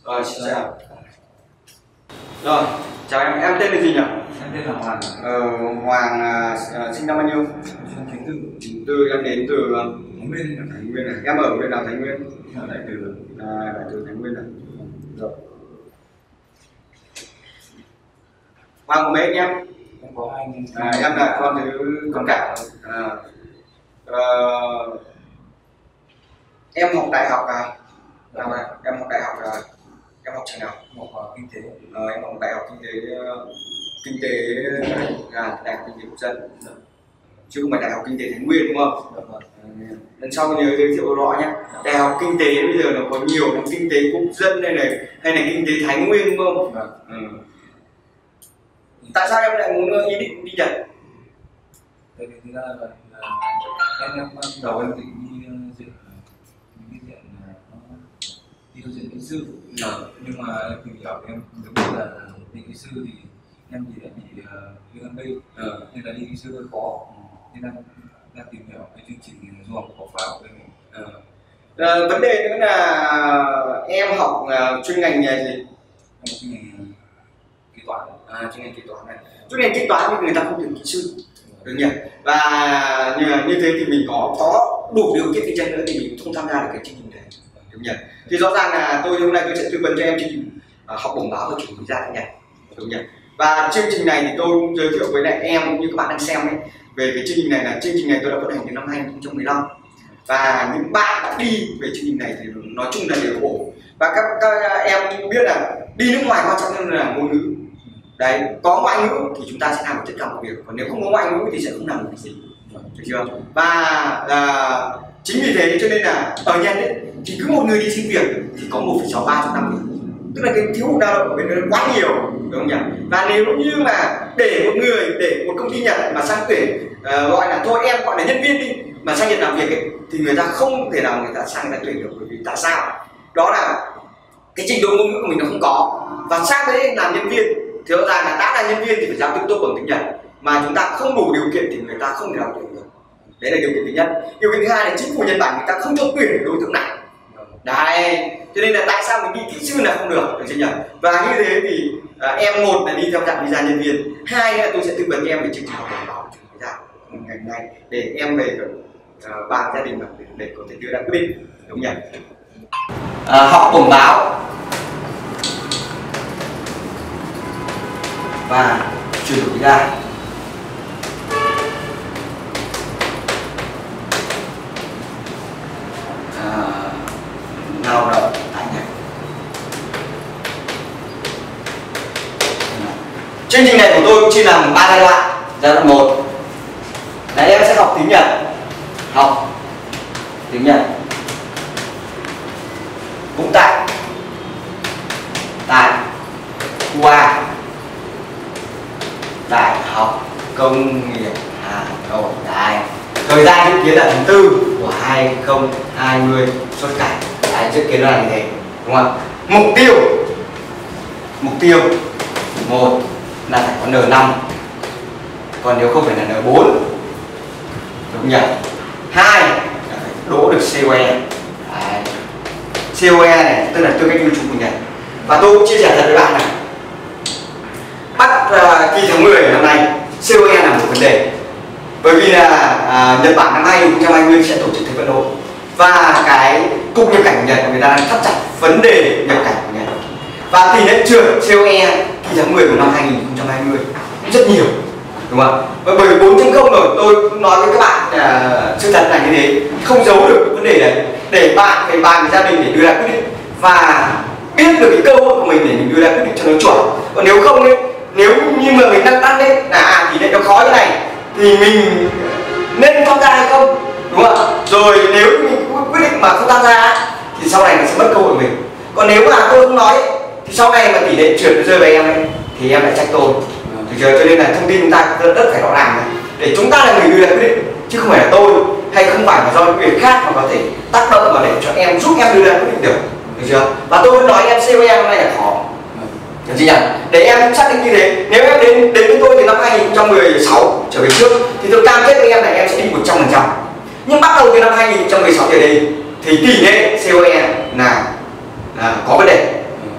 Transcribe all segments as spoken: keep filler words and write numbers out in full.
Rồi, xin chào. Rồi, chào em, em tên là gì nhỉ? Em tên là Hoàng. Ờ, Hoàng à, sinh năm bao nhiêu? chín tư. chín tư, em đến từ Thái Nguyên. Thái Nguyên này. Em ở bên nào Thái Nguyên? Ở Đại Từ. À, Đại Từ Thái Nguyên này. Rồi. Hoàng có mấy anh em? Em có hai anh. À, em là con thứ con cả. À, ờ, em học đại học à? Nào này, em học đại học à? Em học trường nào? Học uh, kinh tế. Ờ, em học đại học kinh tế uh, kinh tế à, đại học kinh tế quốc dân, chứ không phải đại học kinh tế Thái Nguyên đúng không? Vâng. Lần sau nhớ giới thiệu rõ nhé. Đại học kinh tế bây giờ nó có nhiều là kinh tế quốc dân đây này, hay là kinh tế Thái Nguyên đúng không? Vâng. Ừ. Tại sao em lại muốn ý định đi Nhật? Tại vì thực ra là em em đầu em định đi diện đi diện đi theo diện kỹ sư. Ừ. Nhưng mà em tìm hiểu em giống như là đi kỹ sư thì em chỉ đã bị viêm gan B, Ừ. nên là đi kỹ sư hơi khó, nên em đang tìm hiểu cái chương trình du học của khóa của mình. Ừ. À, vấn đề nữa là em học uh, chuyên ngành nghề gì? Em học chuyên ngành kế toán. À, chuyên ngành kế toán này. Chuyên ngành kế toán thì người ta không tuyển kỹ sư, được nhỉ? Và như, như thế thì mình có có đủ điều kiện đi chăng nữa thì mình không tham gia được cái chương trình này, được nhỉ? Thì rõ ràng là tôi hôm nay tôi sẽ tư vấn cho em chương trình uh, học bổng báo và chuyển visa thanh nhật, được nhỉ? Và chương trình này thì tôi cũng giới thiệu với lại em cũng như các bạn đang xem ấy, về cái chương trình này là chương trình này tôi đã vận hành từ năm hai nghìn không trăm mười lăm, và những bạn đã đi về chương trình này thì nói chung là đều ổn. Và các, các em biết là đi nước ngoài quan trọng hơn là ngôn ngữ. Đấy, có ngoại ngữ thì chúng ta sẽ làm được tất cả mọi việc, còn nếu không có ngoại ngữ thì sẽ không làm được gì, được chưa? Và à, chính vì thế cho nên là ở Nhật ấy, thì cứ một người đi xin việc thì có một phẩy sáu ba trong năm việc, tức là cái thiếu hụt lao động ở bên đó quá nhiều, đúng không nhỉ? Và nếu như mà để một người, để một công ty Nhật mà sang tuyển uh, gọi là thôi em gọi là nhân viên đi, mà sang Nhật làm việc ấy, thì người ta không thể nào người ta sang người ta tuyển được. Bởi vì tại sao? Đó là cái trình độ ngôn ngữ của mình nó không có, và sang đấy làm nhân viên thì rõ ràng là đã là nhân viên thì phải giao tiếp tốt bằng tiếng Nhật, mà chúng ta không đủ điều kiện thì người ta không thể nào tuyển được. Đấy là điều kiện thứ nhất. Điều kiện thứ hai là chính phủ Nhật Bản người ta không cho tuyển đối tượng này. Đấy, cho nên là tại sao mình đi kỹ sư là không được, được chưa nhỉ? Và như thế thì à, em một là đi theo dạng visa nhân viên, hai là tôi sẽ tư vấn cho em về chương trình học bổng báo visa ngành này để em về uh, bàn gia đình để, để có thể đưa ra quyết định, đúng nhỉ? À, học bổng báo và chuyển đổi visa. Lao động tại Nhật. Chương trình này của tôi cũng chia làm ba giai đoạn. Giai đoạn một là em sẽ học tiếng Nhật, học tiếng Nhật cũng tại tại u a Đại học Công nghiệp Hà Nội. Đấy. Thời gian dự kiến là tháng tư của hai nghìn không trăm hai mươi xuất cảnh. Đấy, dự kiến là như thế, đúng không? Mục tiêu mục tiêu một là phải có N năm, còn nếu không phải là N bốn, đúng nhỉ? Hai là phải đỗ được C O E. Đấy. C O E này tức là tư cách lưu trú của Nhật. Và tôi cũng chia sẻ thật với bạn này, bắt uh, kỳ tháng mười năm nay C O E là một vấn đề, bởi vì là à, Nhật Bản năm hai nghìn không trăm hai mươi sẽ tổ chức Thế vận hội, và cái cục nhập cảnh của Nhật người ta đang thắt chặt vấn đề nhập cảnh của Nhật, và tỷ lệ trượt C O E kỳ tháng mười của năm hai nghìn không trăm hai mươi cũng rất nhiều, đúng không? Và bởi vì bốn chấm không rồi, tôi cũng nói với các bạn à, sự thật là như thế, không giấu được vấn đề đấy, để bạn phải bàn với gia đình để đưa ra quyết định và biết được cái cơ hội của mình để mình đưa ra quyết định cho nó chuẩn. Còn nếu không ấy, nếu như mà mình đang đắn đấy là à, tỷ lệ nó khó như này thì mình nên tham gia hay không, đúng không? Rồi nếu mình quyết định mà không tham gia thì sau này mình sẽ mất cơ hội của mình. Còn nếu mà tôi không nói thì sau này mà tỷ lệ trượt rơi vào em ấy thì em lại trách tôi, được chưa? Cho nên là thông tin chúng ta rất phải rõ ràng này, để chúng ta là người đưa ra quyết định, chứ không phải là tôi, hay không phải là do những người khác mà có thể tác động vào để cho em, giúp em đưa ra quyết định được, được chưa? Và tôi vẫn nói em C O E hôm nay là khó, được chưa nhỉ? Để em xác định như thế. Nếu em đến đến với tôi từ năm hai nghìn không trăm mười sáu trở về trước thì tôi cam kết với em là em sẽ đi một trăm phần trăm. Nhưng bắt đầu từ năm hai nghìn không trăm mười sáu trở đi thì tỷ lệ C O E là, là có vấn đề,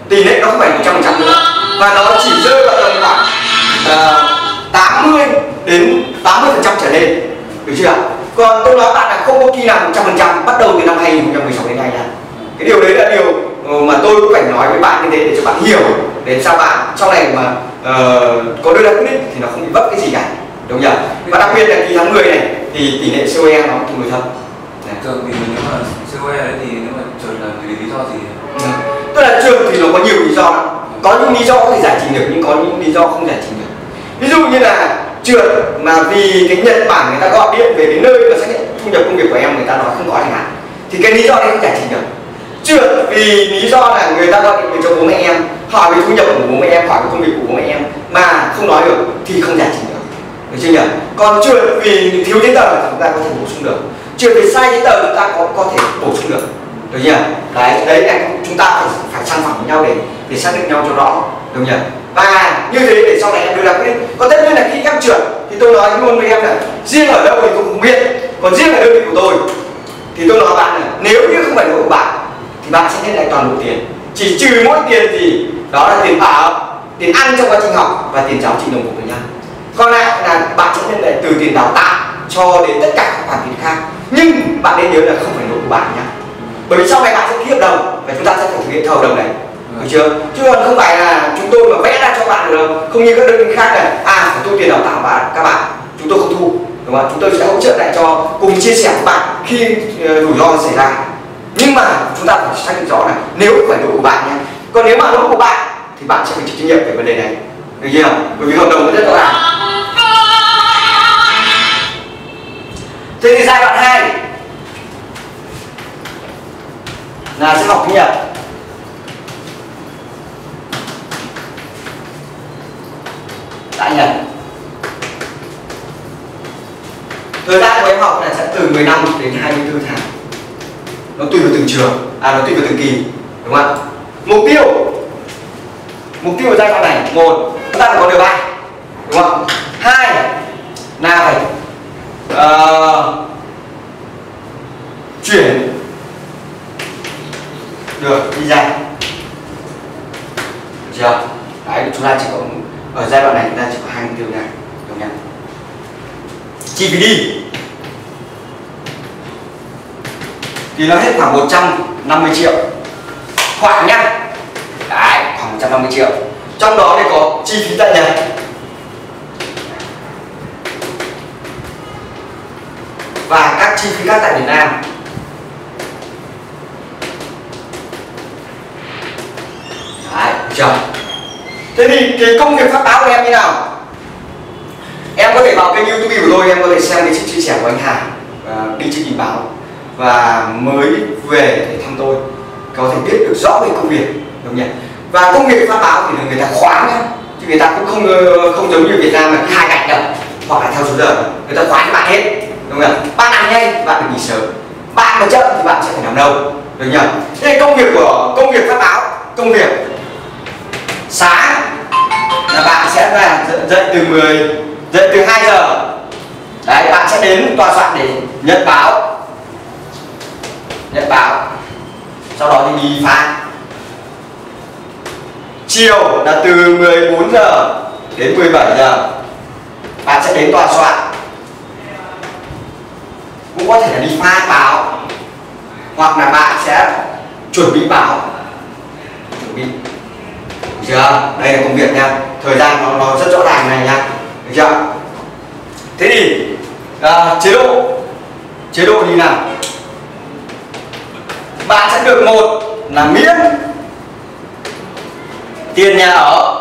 tỷ lệ nó không phải một trăm phần trăm nữa, và nó chỉ rơi vào tầm khoảng uh, tám mươi đến tám mươi phần trăm trở lên, được chưa? Còn tôi nói bạn là không có khi nào một trăm phần trăm bắt đầu từ năm hai nghìn không trăm mười sáu đến nay nha. Cái điều đấy là điều mà tôi cũng phải nói với bạn như thế để cho bạn hiểu, để sao bạn sau này mà uh, có đưa ra quyết định thì nó không bị vấp cái gì cả, đúng nhỉ? Và đặc biệt là khi tháng mười này thì tỷ lệ xê o e nó tương đối thấp. Thường thì nếu mà xê o e đấy thì nếu mà trượt là vì lý do gì? Ừ. Tức là trượt thì nó có nhiều lý do, có những lý do có thể giải trình được nhưng có những lý do không giải trình được. Ví dụ như là trượt mà vì cái Nhật Bản người ta gọi điện về cái nơi mà xác nhận thu nhập công việc của em người ta nói không có chẳng hạn, thì cái lý do đấy không giải trình được. Trượt vì lý do là người ta gọi điện về cho bố mẹ em hỏi về thu nhập của bố mẹ em, hỏi về công việc của bố mẹ em mà không nói được thì không giải trình được, được chưa nhỉ? Còn trượt vì thiếu giấy tờ thì chúng ta có thể bổ sung được, trượt vì sai giấy tờ chúng ta có có thể bổ sung được, được nhỉ? Đấy, đấy là chúng ta phải phải sang phẳng với nhau để để xác định nhau cho rõ, được nhỉ? Và như thế để sau này em đưa ra quyết định. Còn tất nhiên là khi em trượt thì tôi nói luôn với em là riêng ở đâu thì tôi không biết, còn riêng ở đơn vị của tôi thì tôi nói bạn là nếu như không phải lỗi của bạn thì bạn sẽ nhận lại toàn bộ tiền, chỉ trừ mỗi tiền gì đó là tiền bảo, tiền ăn trong quá trình học và tiền giáo trình đồng phục với nhau. Còn lại là bạn sẽ nhận lại từ tiền đào tạo cho đến tất cả các khoản tiền khác, nhưng bạn nên nhớ là không phải lỗi của bạn nhá, bởi vì sau này bạn sẽ ký hợp đồng và chúng ta sẽ phải thực hiện theo hợp đồng này, được chưa? Chứ còn không phải là chúng tôi mà vẽ ra cho bạn được đâu, không như các đơn vị khác là à phải thu tiền đào tạo bạn các bạn, chúng tôi không thu, đúng không? Chúng tôi sẽ hỗ trợ lại cho, cùng chia sẻ với bạn khi rủi ro xảy ra. Nhưng mà chúng ta phải xác định rõ là nếu không phải lỗi của bạn nhé, còn nếu mà lỗi của bạn thì bạn sẽ phải chịu trách nhiệm về vấn đề này, được chưa? Bởi vì hợp đồng nó rất rõ ràng. Thế thì giai đoạn hai là sẽ học tiếng Nhật. Đã Nhật. Thời gian của em học là sẽ từ mười lăm đến hai mươi tư tháng. Nó tùy vào từng trường, à nó tùy vào từng kỳ, đúng không ạ? Mục tiêu, mục tiêu của giai đoạn này, một, chúng ta phải có đề bài, đúng không? Hai là phải uh, chuyển được đi ra, được chưa? Đấy, chúng ta chỉ có ở giai đoạn này chúng ta chỉ có hai mục tiêu này, đúng không? Chi phí đi thì nó hết khoảng một trăm năm mươi triệu khoảng nhá, đấy khoảng một trăm năm mươi triệu, trong đó thì có chi phí tại Nhật và các chi phí khác tại Việt Nam. Đấy, được chưa? Thế thì cái công việc phát báo của em như nào? Em có thể vào kênh YouTube của tôi, em có thể xem cái chia sẻ của anh Hà uh, đi chương trình báo và mới về để thăm tôi, có thể biết được rõ về công việc, đúng không nhỉ? Và công việc phát báo thì người ta khoán nhá, chứ người ta cũng không không giống như Việt Nam là hai gạch đâu, hoặc là theo số giờ, người ta khoán bạn hết, đúng không nhỉ? Bạn làm nhanh bạn được nghỉ sớm, bạn mà chậm thì bạn sẽ phải làm đâu, được nhỉ? Thế công việc của công việc phát báo, công việc sáng là bạn sẽ là dậy từ mười dậy từ hai giờ, đấy bạn sẽ đến tòa soạn để nhận báo, nhận báo, sau đó thì đi phát. Chiều là từ mười bốn giờ đến mười bảy giờ bạn sẽ đến tòa soạn, cũng có thể là đi phát báo hoặc là bạn sẽ chuẩn bị báo, chuẩn bị, được chưa? Đây là công việc nha, thời gian nó, nó rất rõ ràng này nha, được chưa? Thế thì à, chế độ chế độ như nào? Bạn sẽ được một là miễn tiền nhà ở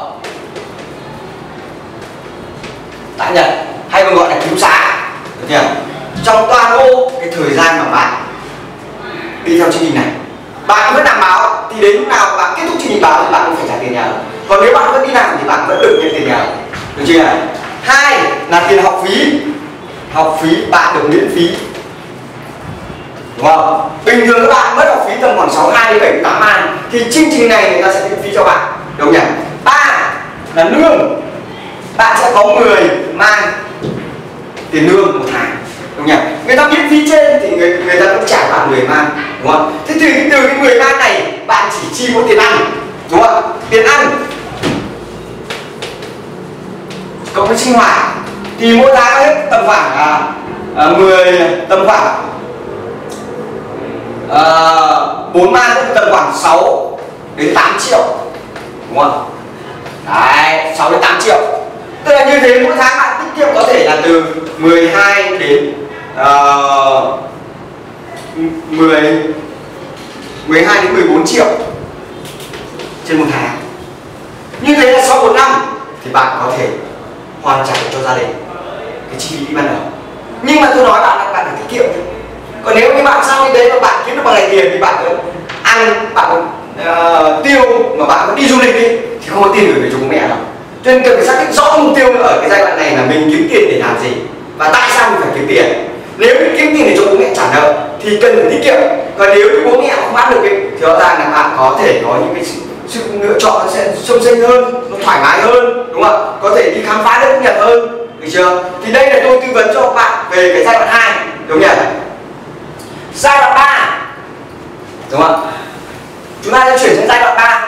tại Nhật, hay còn gọi là cứu xá, được chưa? Trong toàn bộ cái thời gian mà bạn đi theo chương trình này, bạn vẫn làm báo thì đến lúc nào bạn kết thúc chương trình báo thì bạn cũng phải trả tiền nhà ở. Còn nếu bạn vẫn đi làm thì bạn vẫn được nhận tiền nhà ở, được chưa? Hai là tiền học phí, học phí bạn được miễn phí, đúng không? Bình thường các bạn mất học phí tầm khoảng sáu hai đến bảy tám man thì chương trình này người ta sẽ miễn phí cho bạn, đúng nhỉ? Ba là lương, bạn sẽ có mười man tiền lương một tháng, đúng nhỉ? Người ta miễn phí trên thì người, người ta cũng trả bạn mười man, đúng không? Thế thì từ cái mười man này bạn chỉ chi mỗi tiền ăn, đúng không? Tiền ăn cộng với sinh hoạt thì mỗi tháng hết tầm khoảng à, à, mười tầm khoảng bốn man tầm khoảng sáu đến tám triệu, đúng không? Đấy, sáu đến tám triệu. Tức là như thế mỗi tháng bạn tiết kiệm có thể là từ mười hai đến uh, mười mười hai đến mười bốn triệu trên một tháng. Như thế là sau một năm thì bạn có thể hoàn trả cho gia đình cái chi phí ban đầu. Nhưng mà tôi nói bạn là bạn phải tiết kiệm. Còn nếu như bạn sau như thế mà bạn kiếm được bằng này tiền thì bạn cứ ăn, bạn uh, tiêu mà bạn có đi du lịch đi thì không có tiền gửi về cho bố mẹ đâu. Cho nên cần phải xác định rõ mục tiêu ở cái giai đoạn này là mình kiếm tiền để làm gì và tại sao mình phải kiếm tiền. Nếu mình kiếm tiền để cho bố mẹ trả nợ thì cần phải tiết kiệm. Còn nếu như bố mẹ không bắt được ấy, thì rõ ràng là bạn có thể có những cái sự, sự lựa chọn nó sẽ sông xanh hơn, nó thoải mái hơn, đúng không? Có thể đi khám phá đất Nhật hơn, được chưa? Thì đây là tôi tư vấn cho bạn về cái giai đoạn hai, đúng nhỉ? Giai đoạn ba, đúng không? Chúng ta sẽ chuyển sang giai đoạn ba.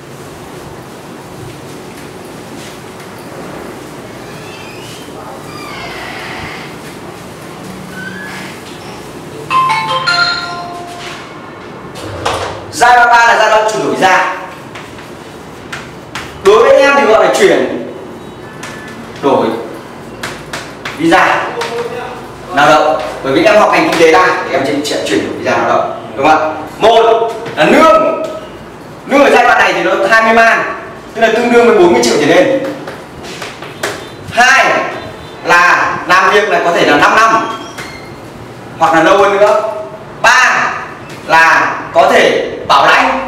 Giai đoạn ba là giai đoạn chuyển đổi visa. Đối với em thì gọi là chuyển đổi visa lao động. Bởi vì em học ngành kinh tế ra thì em sẽ chuyển đổi visa lao động, đúng không ạ? Một là lương. Lương ở giai đoạn này thì nó hai mươi man, tức là tương đương với bốn mươi triệu trở lên. Hai là làm việc này có thể là năm năm hoặc là lâu hơn nữa. Ba là có thể bảo lãnh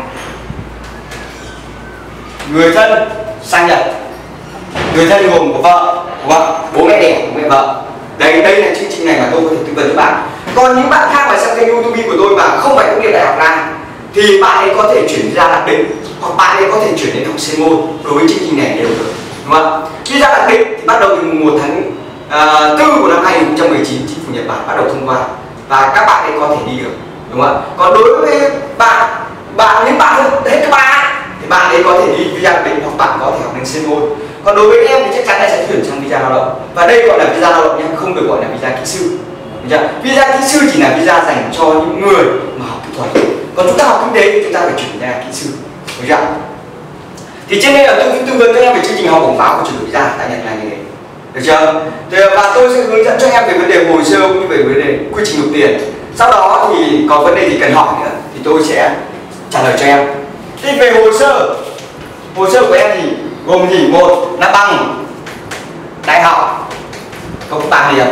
người thân sang Nhật. Người thân gồm của vợ, đúng không? Bố mẹ đẻ, bố mẹ vợ. Đây đây là chương trình này mà tôi có thể tư vấn cho bạn. Còn những bạn khác mà xem kênh YouTube của tôi mà không phải tốt nghiệp đại học ra thì bạn ấy có thể chuyển ra đặc định hoặc bạn ấy có thể chuyển đến học chuyên môn. Đối với chương trình này đều được, đúng không? Khi ra đặc định thì bắt đầu từ mùng một tháng tư của năm hai nghìn không trăm mười chín, chính phủ Nhật Bản bắt đầu thông qua và các bạn ấy có thể đi được, đúng không? Còn đối với bạn bạn những bạn hết cấp ba thì bạn ấy có thể đi visa đặc định hoặc bạn có thể học ngành chuyên môn. Còn đối với em thì chắc chắn là sẽ chuyển sang visa lao động, và đây gọi là visa lao động nhé, không được gọi là visa kỹ sư. Visa kỹ sư chỉ là visa dành cho những người mà học kỹ thuật. Còn chúng ta học kinh tế thì chúng ta phải chuyển ra kỹ sư, được chưa? Thì trên đây là tôi tư vấn cho em về chương trình học bổng pháo của chuyển đổi visa tại Nhật này như thế, được chưa? Thì, và tôi sẽ hướng dẫn cho em về vấn đề hồ sơ cũng như về vấn đề quy trình nộp tiền. Sau đó thì có vấn đề gì cần hỏi nữa thì tôi sẽ trả lời cho em. Thì về hồ sơ, hồ sơ của em thì gồm gì? Một là bằng đại học cộng ba điểm,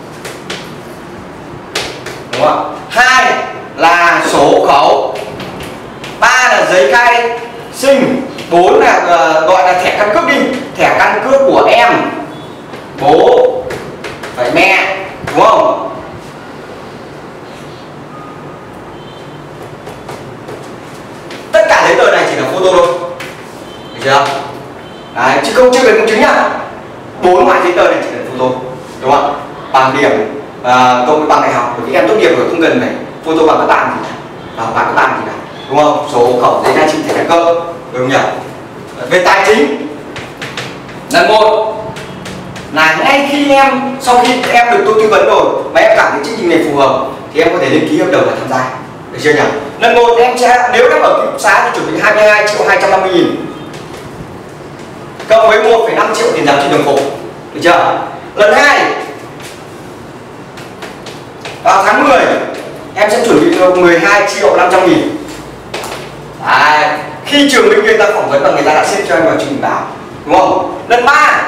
đúng không? Hai là sổ hộ khẩu. Ba là giấy khai sinh. Bốn là uh, gọi là thẻ căn cước đi, thẻ căn cước của em, bố phải mẹ, đúng không? Tất cả giấy tờ này chỉ là photo thôi, được chưa? Đấy, chứ không chưa cần công chứng nhá. Bốn loại giấy tờ này chỉ là photo, đúng không? Bằng điểm uh, cộng với bằng đại học, bởi vì em tốt nghiệp rồi không cần phải photo bằng các bạn gì cả, bằng bằng các bạn gì cả, đúng không? Số hộ khẩu, giấy khai sinh, thẻ căn cước, đúng không nhỉ? Về tài chính, lần một là ngay khi em sau khi em được tôi tư vấn rồi mà em cảm thấy chương trình này phù hợp thì em có thể lên ký hợp đồng và tham gia, được chưa nhỉ? Lần một em sẽ, nếu em ở ký túc xá thì chuẩn bị hai mươi hai triệu hai trăm năm mươi nghìn cộng với một phẩy năm triệu tiền giáo trình đồng phục, được chưa? Lần hai vào tháng mười em sẽ chuẩn bị được mười hai triệu năm trăm nghìn. Đấy, khi trường bên kia ta phỏng vấn và người ta đã xếp cho em vào trình báo, đúng không? Lần ba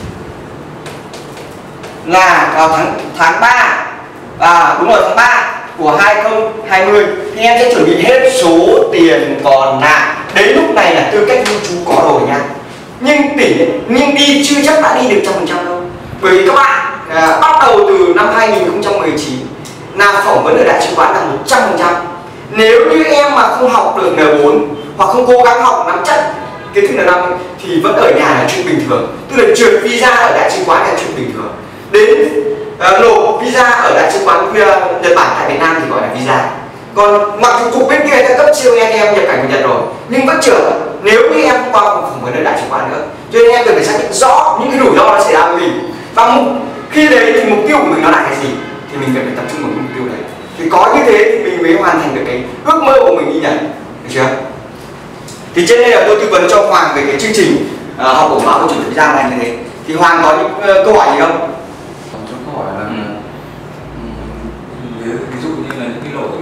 là vào tháng tháng ba, à đúng rồi, tháng ba của hai nghìn không trăm hai mươi thì em sẽ chuẩn bị hết số tiền còn lại. Đến lúc này là tư cách lưu trú có rồi nha, nhưng tỷ nhưng đi chưa chắc đã đi được trăm phần trăm đâu, bởi vì các bạn à, bắt đầu từ năm hai nghìn không trăm mười chín là phỏng vấn ở đại sứ quán là một trăm phần trăm. Nếu như em mà không học được N bốn hoặc không cố gắng học nắm chắc kiến thức N năm thì vẫn ở nhà là chuyện bình thường, tức là trượt visa ở đại sứ quán là chuyện bình thường. Đến uh, nộp visa ở đại sứ quán uh, Nhật Bản tại Việt Nam thì gọi là visa. Còn mặc dù cục bên kia đã cấp siêu anh em nhập cảnh của Nhật rồi nhưng vẫn trượt nếu như em không qua cuộc phỏng vấn ở đại sứ quán nữa, cho nên em cần phải xác định rõ những cái rủi ro nó xảy ra với mình, và mục khi đấy thì mục tiêu của mình nó là cái gì, thì mình cần phải tập trung vào mục tiêu đấy. Thì có như thế thì mình mới hoàn thành được cái ước mơ của mình đi Nhật, được chưa? Thì trên đây là tôi tư vấn cho Hoàng về cái chương trình uh, học bổng báo của chuẩn visa này như thế. Thì Hoàng có những uh, câu hỏi gì không? Còn cho câu hỏi là ừ. ví, ví dụ như là những cái lỗi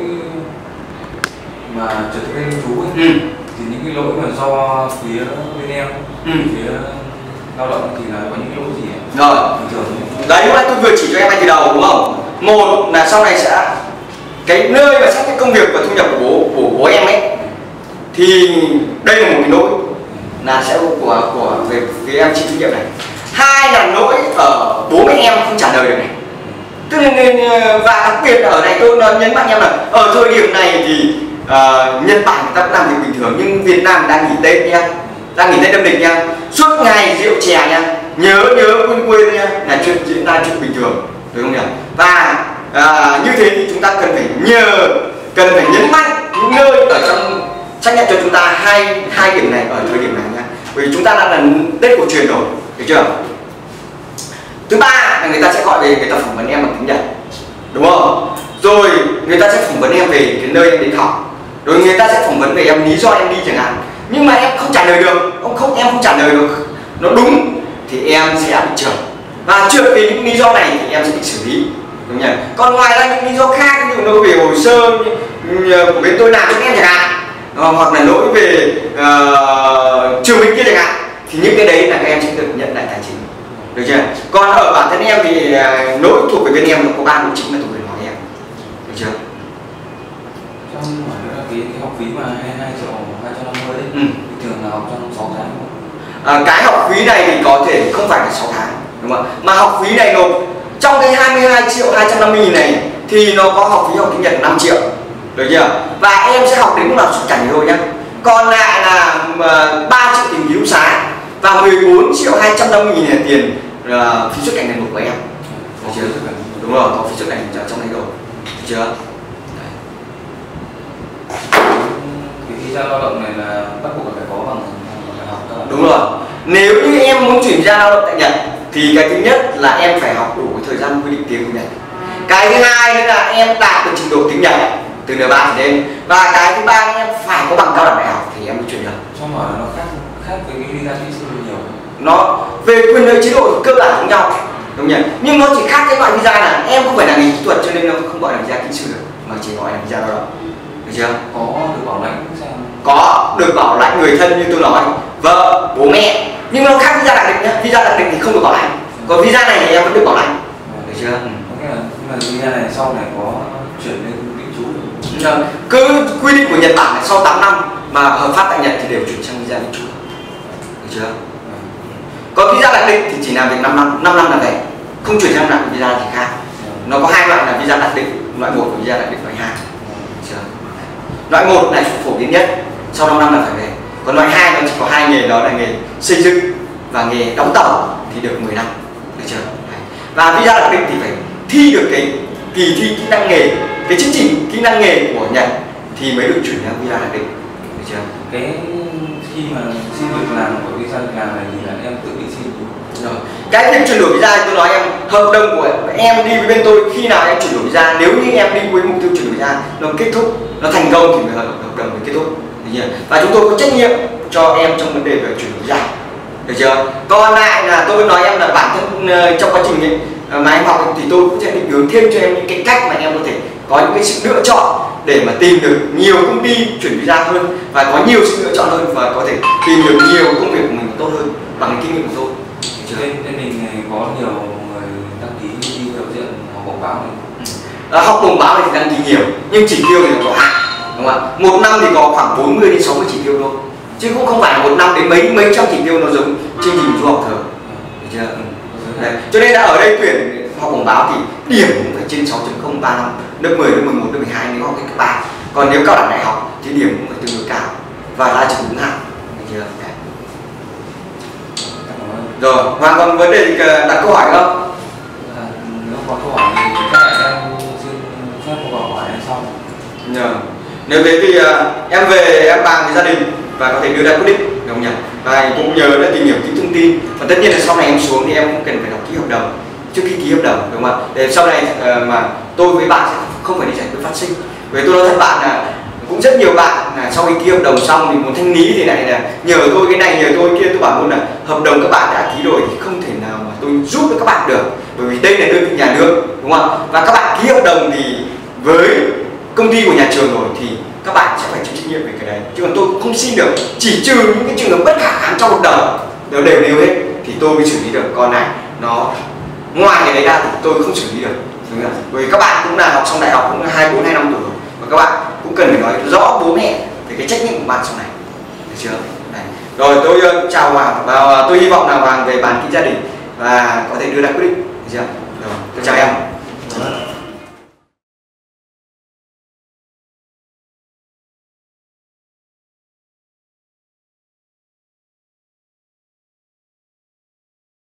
mà trượt cái lưu trú ấy, ừ. thì những cái lỗi mà do phía bên em, ừ. phía lao động thì là có những cái lỗi gì ấy? Rồi. Bình thường đấy, lúc nãy tôi vừa chỉ cho em ngay từ đầu đúng không? Một là sau này sẽ cái nơi mà xác định công việc và thu nhập của bố của bố em ấy, thì đây là một cái lỗi là sẽ của của về phía em chịu trách nhiệm này. Hai là lỗi ở bố mẹ em không trả lời được này. Tức nên và đặc biệt là ở này tôi nhấn mạnh em là ở thời điểm này thì uh, Nhật Bản người ta cũng làm việc bình thường, nhưng Việt Nam đang nghỉ Tết nha, đang nghỉ Tết âm lịch nha, suốt ngày rượu chè nha, nhớ nhớ quên quên nha, là chuyện diễn ra chuyện bình thường, đúng không nhỉ? Và uh, như thế thì chúng ta cần phải nhờ cần phải nhấn mạnh những nơi ở trong xác nhận cho chúng ta hai hai điểm này ở thời điểm này nha, bởi vì chúng ta đã là Tết cổ truyền rồi, được chưa? Thứ ba là người ta sẽ gọi về người ta phỏng vấn em bằng tiếng Nhật, đúng không? Rồi người ta sẽ phỏng vấn em về cái nơi em đến học, rồi người ta sẽ phỏng vấn về em lý do em đi chẳng hạn, nhưng mà em không trả lời được, ông không em không trả lời được nó đúng thì em sẽ bị trượt, và trượt vì những lý do này thì em sẽ bị xử lý, đúng nhỉ? Còn ngoài ra những lý do khác, ví dụ lỗi về hồ sơ của bên tôi làm cho em chẳng hạn, hoặc là lỗi về uh, trường bên kia chẳng hạn, thì những cái đấy là các em sẽ được nhận lại tài chính, được chưa? Còn ở bản thân em thì uh, lỗi thuộc về bên em nó có ba lỗi chính là thuộc về hỏi em, được chưa? Trong hỏi nữa là cái, cái học phí mà hai mươi hai triệu hai trăm năm mươi ấy, ừ. thì thường là học trong sáu tháng không? À, cái học phí này thì có thể không phải là sáu tháng, đúng không? Mà học phí này nộp trong cái hai mươi hai triệu hai trăm năm mươi nghìn này thì nó có học phí học tiếng Nhật năm triệu, được chưa? Và em sẽ học đến lúc nào xuất cảnh thôi nhá. Còn lại là uh, ba triệu tiền ký túc xá và mười bốn triệu hai trăm năm mươi nghìn là tiền uh, phí xuất cảnh lần một của em, được chưa? Đúng rồi, có phí xuất cảnh trong đấy rồi, được chưa? Cái visa lao động này là bắt buộc phải có bằng đại học các bạn. Đúng rồi. Nếu như em muốn chuyển visa lao động tại Nhật thì cái thứ nhất là em phải học đủ thời gian quy định tiếng của Nhật. Cái thứ hai nữa là em đạt được trình độ tiếng Nhật từ N ba trở lên, và cái thứ ba em phải có bằng cao đẳng đại học thì em mới chuyển được. Cho hỏi là nó khác khác với cái visa kỹ sư nhiều. Nó về quyền lợi chế độ cơ bản giống nhau, đúng nhỉ? Nhưng nó chỉ khác cái loại visa là em không phải là ngành kỹ thuật cho nên nó không gọi là visa kỹ sư được, mà chỉ gọi là visa lao động, được chưa? Có được bảo lãnh sao? Có được bảo lãnh người thân như tôi nói, vợ, bố mẹ, nhưng nó khác visa đặc định nhá. Visa đặc định thì không được bảo lãnh, còn visa này thì em vẫn được bảo lãnh, được chưa? Ừ. Có nghĩa là, là visa này sau này có chuyển lên định trú. Cứ quy định của Nhật Bản là sau tám năm mà hợp pháp tại Nhật thì đều chuyển sang visa định trú, được chưa? Ừ. Còn visa đặc định thì chỉ làm việc năm năm, năm năm là về, không chuyển sang làm visa thì khác. Nó có hai loại là visa đặc định, loại một và visa đặc định loại hai, được chưa? Loại một này phổ biến nhất, sau năm năm là phải về. Còn loại hai nó chỉ có hai nghề, đó là nghề xây dựng và nghề đóng tàu thì được mười năm, được chưa? Và visa đặc định thì phải thi được cái kỳ thi kỹ năng nghề, cái chứng chỉ kỹ năng nghề của Nhật thì mới được chuyển sang visa đặc định, được chưa? Cái khi mà xin việc làm của visa việc làm này thì là em tự đi xin. Rồi. Cái việc chuyển đổi visa tôi nói em, hợp đồng của em đi với bên tôi khi nào em chuyển đổi visa, nếu như em đi với mục tiêu chuyển đổi visa nó kết thúc, nó thành công thì hợp đồng mới kết thúc, được chưa? Và chúng tôi có trách nhiệm cho em trong vấn đề về chuyển đổi visa, được chưa? Còn lại là tôi nói em là bản thân uh, trong quá trình ấy, uh, mà em học ấy, thì tôi cũng sẽ định hướng thêm cho em những cái cách mà em có thể có những cái sự lựa chọn để mà tìm được nhiều công ty chuyển visa hơn, và có nhiều sự lựa chọn hơn, và có thể tìm được nhiều công việc của mình tốt hơn bằng cái kinh nghiệm của tôi. Trên trên mình này có nhiều người đăng ký đi biểu diễn học bổng báo này. À, học bổng báo này thì đăng ký nhiều, nhưng chỉ tiêu thì nó có hạn, đúng không ạ? Một năm thì có khoảng bốn mươi đến sáu mươi chỉ tiêu thôi, chứ cũng không phải là một năm đến mấy mấy trăm chỉ tiêu nó giống chương trình du học thường, được chưa? Ừ. Đấy. Cho nên là ở đây tuyển học bổng báo thì điểm cũng phải trên sáu chấm không ba năm, lớp mười, lớp mười một, lớp mười hai nếu học cái cấp ba. Còn nếu cao đẳng đại học thì điểm cũng phải tương đối cao và ra trường đúng hạn, được chưa? Đấy. Rồi, Hoàng còn vấn đề gì đặt câu hỏi không? À, nếu có câu hỏi thì chắc là em xin phép câu hỏi này sau. Nhờ. Nếu thế thì uh, em về em bàn với gia đình và có thể đưa ra quyết định. đúng không nhỉ? Và cũng nhớ là tìm hiểu kỹ thông tin, và tất nhiên là sau này em xuống thì em cũng cần phải đọc ký hợp đồng trước khi ký hợp đồng, đúng không ạ? Để sau này uh, mà tôi với bạn sẽ không phải đi giải quyết phát sinh. Bởi tôi nói thật bạn là cũng rất nhiều bạn là sau khi ký hợp đồng xong thì muốn thanh lý thì lại là nhờ tôi cái này nhờ tôi kia. Tôi bảo luôn là hợp đồng các bạn đã ký rồi thì không thể nào mà tôi giúp được các bạn được, bởi vì đây là đơn vị nhà nước, đúng không? Và các bạn ký hợp đồng thì với công ty của nhà trường rồi thì các bạn sẽ phải chịu trách nhiệm về cái đấy, chứ còn tôi cũng không xin được, chỉ trừ những cái trường hợp bất khả kháng trong hợp đồng đều đều đều hết thì tôi mới xử lý được. Còn này nó ngoài cái đấy ra thì tôi không xử lý được, đúng không? Bởi vì các bạn cũng là học xong đại học cũng hai bốn hai năm tuổi rồi, và các bạn cũng cần phải nói rõ bố mẹ về cái trách nhiệm của bạn sau này, được chưa? Này. Rồi tôi uh, chào Hoàng, và tôi hy vọng là Hoàng về bàn kỹ gia đình và có thể đưa ra quyết định, được chưa? Rồi, tôi chào em.